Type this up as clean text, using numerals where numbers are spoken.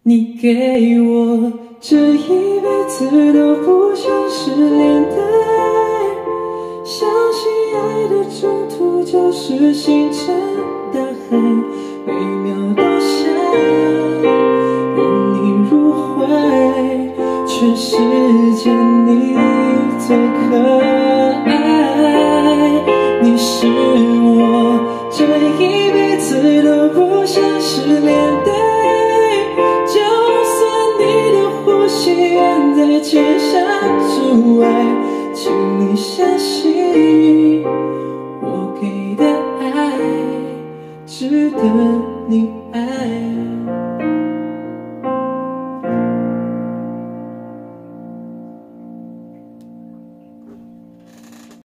你给我这一辈子都不想失联的爱，相信爱的中途就是星辰大海，每秒都想拥你入怀，全世界你最可爱，你是我这一辈子都不想失联的爱，就算你的呼吸远在千山之外，请你相信我给的爱值得你